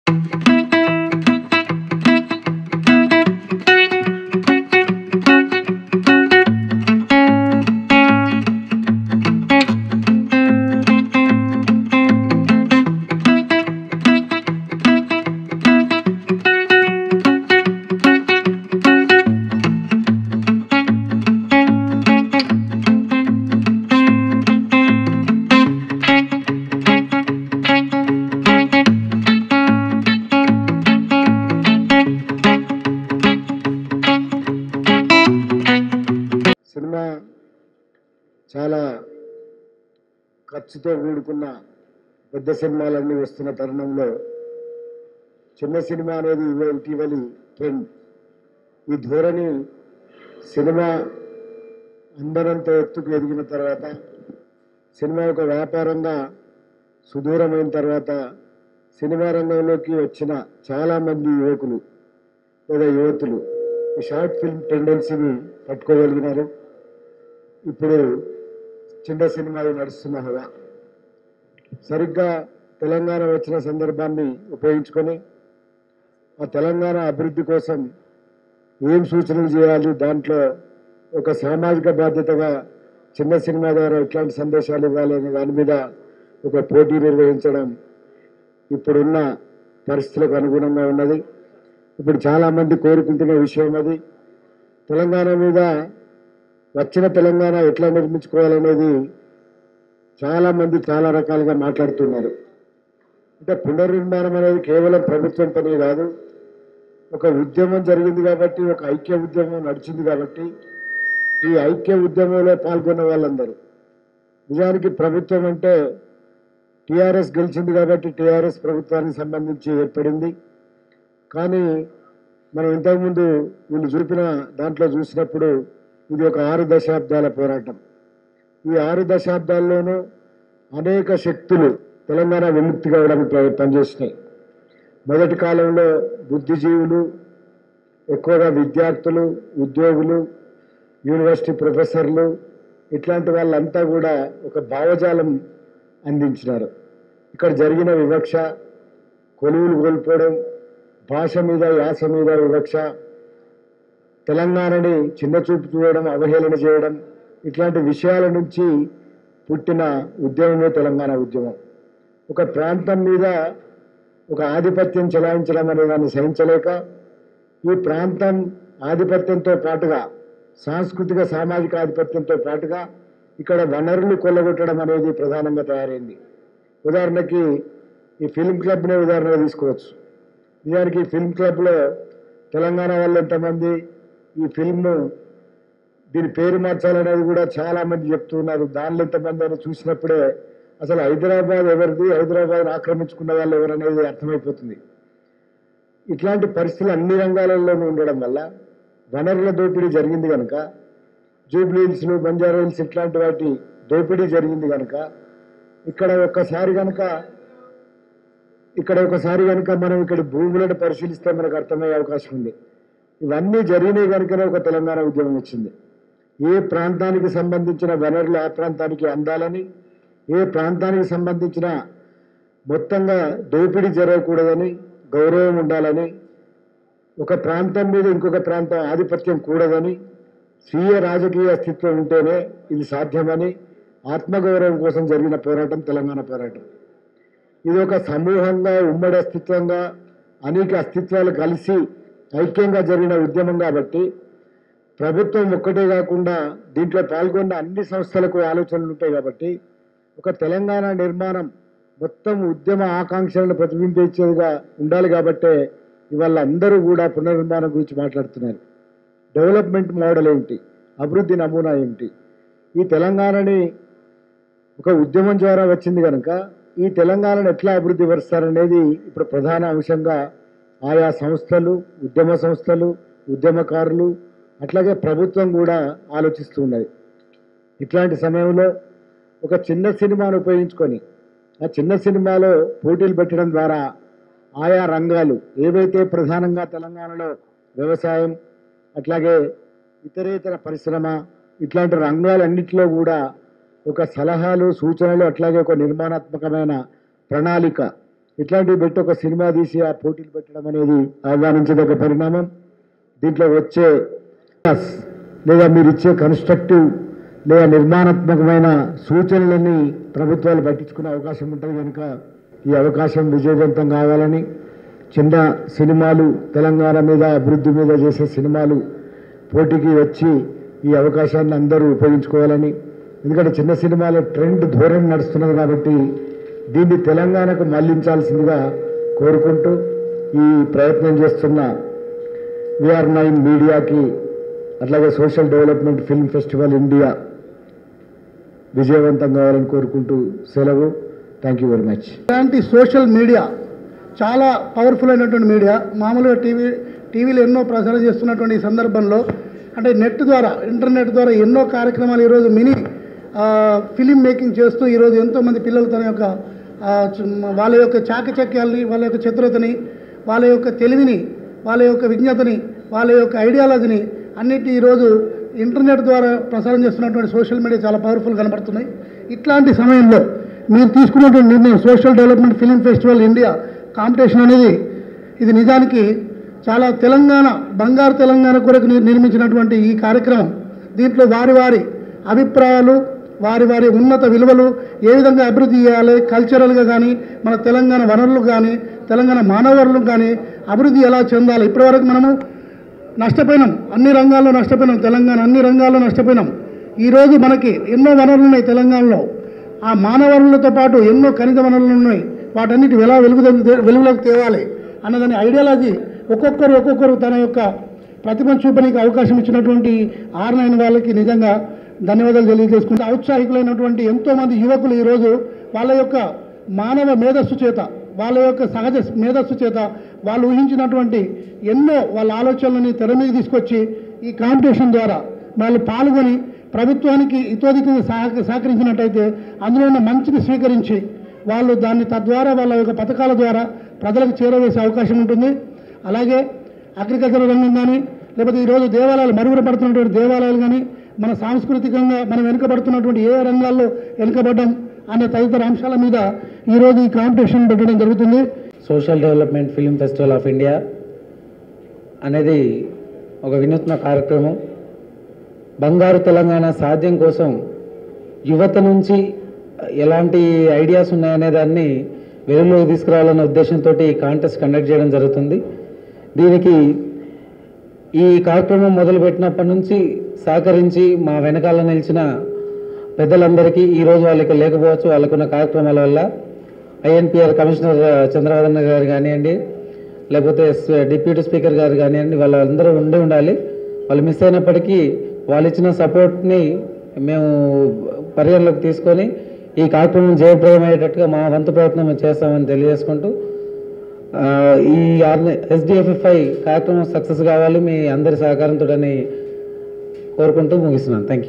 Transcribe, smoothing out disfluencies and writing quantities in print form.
Cinema చాలా ఖర్చుతో కూడుకున్న పెద్ద సినిమాలన్నీ వస్తున్న తరుణంలో చిన్న సినిమా అనేది ఇటీవలి ట్రెండ్. ఈ ధోరణి సినిమా అందరంత ఎత్తుకు ఎదిగిన తర్వాత, సినిమా ఒక వ్యాపారంగా సుదూరమైన తర్వాత సినిమా రంగంలోకి వచ్చిన చాలామంది యువకులు లేదా యువతులు ఈ షార్ట్ ఫిల్మ్ టెండెన్సీని పట్టుకోగలిగినారు. ఇప్పుడు చిన్న సినిమాలు నడుస్తున్న హవా. సరిగ్గా తెలంగాణ వచ్చిన సందర్భాన్ని ఉపయోగించుకొని ఆ తెలంగాణ అభివృద్ధి కోసం ఏం సూచనలు చేయాలి, దాంట్లో ఒక సామాజిక బాధ్యతగా చిన్న సినిమా ద్వారా ఎట్లాంటి సందేశాలు ఇవ్వాలి అనే దాని మీద ఒక పోటీ నిర్వహించడం ఇప్పుడున్న పరిస్థితులకు అనుగుణంగా ఉన్నది. ఇప్పుడు చాలామంది కోరుకుంటున్న విషయం అది. తెలంగాణ మీద వచ్చిన తెలంగాణ ఎట్లా నిర్మించుకోవాలనేది చాలామంది చాలా రకాలుగా మాట్లాడుతున్నారు. అంటే పునర్నిర్మాణం అనేది కేవలం ప్రభుత్వం పని కాదు, ఒక ఉద్యమం జరిగింది కాబట్టి, ఒక ఐక్య ఉద్యమం నడిచింది కాబట్టి ఈ ఐక్య ఉద్యమంలో పాల్గొన్న వాళ్ళందరూ, నిజానికి ప్రభుత్వం అంటే టీఆర్ఎస్ గెలిచింది కాబట్టి టీఆర్ఎస్ ప్రభుత్వానికి సంబంధించి ఏర్పడింది. కానీ మనం ఇంతకుముందు వీళ్ళు చూపిన దాంట్లో చూసినప్పుడు ఇది ఒక 6 దశాబ్దాల పోరాటం. ఈ 6 దశాబ్దాల్లోనూ అనేక శక్తులు తెలంగాణ విముక్తి కావడానికి పనిచేసినాయి. మొదటి కాలంలో బుద్ధిజీవులు, ఎక్కువగా విద్యార్థులు, ఉద్యోగులు, యూనివర్సిటీ ప్రొఫెసర్లు, ఇట్లాంటి వాళ్ళంతా కూడా ఒక భావజాలం అందించినారు. ఇక్కడ జరిగిన వివక్ష, కొలువులు కోల్పోవడం, భాష మీద యాస మీద వివక్ష, తెలంగాణని చిన్నచూపు చూడడం, అవహేళన చేయడం, ఇట్లాంటి విషయాల నుంచి పుట్టిన ఉద్యమమే తెలంగాణ ఉద్యమం. ఒక ప్రాంతం మీద ఒక ఆధిపత్యం చెలాయించడం అనే దాన్ని సహించలేక ఈ ప్రాంతం ఆధిపత్యంతో పాటుగా సాంస్కృతిక సామాజిక ఆధిపత్యంతో పాటుగా ఇక్కడ వనరులు కొల్లగొట్టడం అనేది ప్రధానంగా తయారైంది. ఉదాహరణకి ఈ ఫిల్మ్ క్లబ్నే ఉదాహరణగా తీసుకోవచ్చు. నిజానికి ఈ ఫిల్మ్ క్లబ్లో తెలంగాణ వాళ్ళు ఎంతమంది, ఈ ఫిల్మ్ను దీని పేరు మార్చాలనేది కూడా చాలామంది చెప్తున్నారు. దానిలో ఎంతమంది అని చూసినప్పుడే అసలు హైదరాబాద్ ఎవరిది, హైదరాబాద్ ఆక్రమించుకున్న వాళ్ళు ఎవరనేది అర్థమైపోతుంది. ఇట్లాంటి పరిస్థితులు అన్ని రంగాలలోనూ ఉండడం వల్ల వనరుల దోపిడీ జరిగింది కనుక, జూబ్లీ హిల్స్లు, బంజారా హిల్స్ ఇట్లాంటి వాటి దోపిడీ జరిగింది కనుక ఇక్కడ ఒకసారి కనుక మనం ఇక్కడ భూములను పరిశీలిస్తే మనకు అర్థమయ్యే అవకాశం ఉంది. ఇవన్నీ జరిగినాయి కనుకనే ఒక తెలంగాణ ఉద్యమం వచ్చింది. ఏ ప్రాంతానికి సంబంధించిన వనరులు ఆ ప్రాంతానికి అందాలని, ఏ ప్రాంతానికి సంబంధించిన మొత్తంగా దోపిడీ జరగకూడదని, గౌరవం ఉండాలని, ఒక ప్రాంతం మీద ఇంకొక ప్రాంతం ఆధిపత్యం కూడదని, స్వీయ రాజకీయ అస్తిత్వం ఉంటేనే ఇది సాధ్యమని ఆత్మగౌరవం కోసం జరిగిన పోరాటం తెలంగాణ పోరాటం. ఇది ఒక సమూహంగా, ఉమ్మడి అస్తిత్వంగా, అనేక అస్తిత్వాలు కలిసి ఐక్యంగా జరిగిన ఉద్యమం కాబట్టి ప్రభుత్వం ఒక్కటే కాకుండా దీంట్లో పాల్గొన్న అన్ని సంస్థలకు ఆలోచనలు ఉంటాయి కాబట్టి ఒక తెలంగాణ నిర్మాణం మొత్తం ఉద్యమ ఆకాంక్షలను ప్రతిబింబించేదిగా ఉండాలి. కాబట్టే ఇవాళ అందరూ కూడా పునర్నిర్మాణం గురించి మాట్లాడుతున్నారు. డెవలప్మెంట్ మోడల్ ఏంటి, అభివృద్ధి నమూనా ఏంటి, ఈ తెలంగాణని ఒక ఉద్యమం ద్వారా వచ్చింది కనుక ఈ తెలంగాణను ఎట్లా అభివృద్ధి పరుస్తారనేది ఇప్పుడు ప్రధాన అంశంగా ఆయా సంస్థలు, ఉద్యమ సంస్థలు, ఉద్యమకారులు, అట్లాగే ప్రభుత్వం కూడా ఆలోచిస్తూ ఉన్నది. ఇట్లాంటి సమయంలో ఒక చిన్న సినిమాను ఉపయోగించుకొని ఆ చిన్న సినిమాలో పోటీలు పెట్టడం ద్వారా ఆయా రంగాలు ఏవైతే ప్రధానంగా తెలంగాణలో వ్యవసాయం, అట్లాగే ఇతరేతర పరిశ్రమ, ఇట్లాంటి రంగాలన్నింటిలో కూడా ఒక సలహాలు, సూచనలు, అట్లాగే ఒక నిర్మాణాత్మకమైన ప్రణాళిక ఇట్లాంటివి పెట్టి ఒక సినిమా తీసి ఆ పోటీలు పెట్టడం అనేది ఆహ్వానించదగ్గ పరిణామం. దీంట్లో వచ్చే లేదా మీరు ఇచ్చే కన్స్ట్రక్టివ్ లేదా నిర్మాణాత్మకమైన సూచనలన్నీ ప్రభుత్వాలు పట్టించుకునే అవకాశం ఉంటుంది కనుక ఈ అవకాశం విజయవంతం కావాలని, చిన్న సినిమాలు తెలంగాణ మీద అభివృద్ధి మీద చేసే సినిమాలు పోటీకి వచ్చి ఈ అవకాశాన్ని అందరూ ఉపయోగించుకోవాలని, ఎందుకంటే చిన్న సినిమాల ట్రెండ్ ధోరణి నడుస్తున్నది కాబట్టి దీన్ని తెలంగాణకు మళ్లించాల్సిందిగా కోరుకుంటూ ఈ ప్రయత్నం చేస్తున్న VR9 మీడియాకి అట్లాగే social development film festival India విజయవంతం కావాలని కోరుకుంటూ సెలవు. Thank you very much. ఇలాంటి సోషల్ మీడియా చాలా పవర్ఫుల్ అయినటువంటి మీడియా. మామూలుగా టీవీలో ఎన్నో ప్రసారం చేస్తున్నటువంటి ఈ సందర్భంలో అంటే నెట్ ద్వారా ఇంటర్నెట్ ద్వారా ఎన్నో కార్యక్రమాలు ఈరోజు మినీ ఫిలిం మేకింగ్ చేస్తూ ఈరోజు ఎంతోమంది పిల్లలు తన యొక్క వాళ్ళ యొక్క చాకచక్యాలని, వాళ్ళ యొక్క చతురతని, వాళ్ళ యొక్క తెలివిని, వాళ్ళ యొక్క విజ్ఞతని, వాళ్ళ యొక్క ఐడియాలజీని అన్నిటి ఈరోజు ఇంటర్నెట్ ద్వారా ప్రసారం చేస్తున్నటువంటి సోషల్ మీడియా చాలా పవర్ఫుల్ కనబడుతున్నాయి. ఇట్లాంటి సమయంలో మీరు తీసుకున్నటువంటి నిర్ణయం social development film festival India competition అనేది ఇది నిజానికి చాలా బంగారు తెలంగాణ కొరకు నిర్మించినటువంటి ఈ కార్యక్రమం. దీంట్లో వారి వారి అభిప్రాయాలు, వారి వారి ఉన్నత విలువలు ఏ విధంగా అభివృద్ధి చేయాలి, కల్చరల్గా కానీ మన తెలంగాణ వనరులు కానీ తెలంగాణ మానవ వనరులకు కానీ అభివృద్ధి ఎలా చెందాలి. ఇప్పటివరకు మనము నష్టపోయినాం, అన్ని రంగాల్లో నష్టపోయినాం, తెలంగాణ అన్ని రంగాల్లో నష్టపోయినాం. ఈరోజు మనకి ఎన్నో వనరులు ఉన్నాయి తెలంగాణలో. ఆ మానవ వనరులతో పాటు ఎన్నో ఖనిజ వనరులు ఉన్నాయి. వాటన్నిటి ఎలా వెలుగులోకి తేవాలి అన్నదాని ఐడియాలజీ ఒక్కొక్కరు తన యొక్క ప్రతిభను చూపడానికి అవకాశం ఇచ్చినటువంటి R9 వాళ్ళకి నిజంగా ధన్యవాదాలు తెలియజేసుకుంటూ, ఔత్సాహికులైనటువంటి ఎంతోమంది యువకులు ఈరోజు వాళ్ళ యొక్క మానవ మేధస్సు చేత, వాళ్ళ యొక్క సహజ మేధస్సు చేత వాళ్ళు ఊహించినటువంటి ఎన్నో వాళ్ళ ఆలోచనలని తెర మీద తీసుకొచ్చి ఈ కాంపిటీషన్ ద్వారా వాళ్ళు పాల్గొని ప్రభుత్వానికి ఇతోధికంగా సహకరించినట్టయితే అందులో ఉన్న మంచిని స్వీకరించి వాళ్ళు దాన్ని తద్వారా వాళ్ళ యొక్క పథకాల ద్వారా ప్రజలకు చేరవేసే అవకాశం ఉంటుంది. అలాగే అగ్రికల్చర్ రంగం కానీ లేకపోతే ఈరోజు దేవాలయాలు మరుగున పడుతున్నటువంటి దేవాలయాలు కానీ మన సాంస్కృతికంగా మనం వెనుకబడుతున్నటువంటి ఏ రంగాల్లో వెనుకబడ్డం అనే తదితర అంశాల మీద ఈరోజు ఈ కాంపిటీషన్ పెట్టడం జరుగుతుంది. Social development film festival of India అనేది ఒక వినూత్న కార్యక్రమం. బంగారు తెలంగాణ సాధ్యం కోసం యువత నుంచి ఎలాంటి ఐడియాస్ ఉన్నాయనే దాన్ని వెలుగులోకి తీసుకురావాలన్న ఉద్దేశంతో ఈ కాంటెస్ట్ కండక్ట్ చేయడం జరుగుతుంది. దీనికి ఈ కార్యక్రమం మొదలుపెట్టినప్పటి నుంచి సహకరించి మా వెనకాల నిలిచిన పెద్దలందరికీ ఈరోజు వాళ్ళకి లేకపోవచ్చు, వాళ్ళకున్న కార్యక్రమాల వల్ల INPR కమిషనర్ చంద్రవదన్ గారు కానివ్వండి, లేకపోతే డిప్యూటీ స్పీకర్ గారు కానివ్వండి, వాళ్ళందరూ ఉండాలి. వాళ్ళు మిస్ అయినప్పటికీ వాళ్ళు ఇచ్చిన సపోర్ట్ని మేము పరిగణలోకి తీసుకొని ఈ కార్యక్రమం జయప్రదమయ్యేటట్టుగా మా వంతు ప్రయత్నం మేము చేస్తామని తెలియజేసుకుంటూ ఈ SDFFI కార్యక్రమం సక్సెస్ కావాలి మీ అందరి సహకారంతో కోరుకుంటూ ముగిస్తున్నాను. Thank you.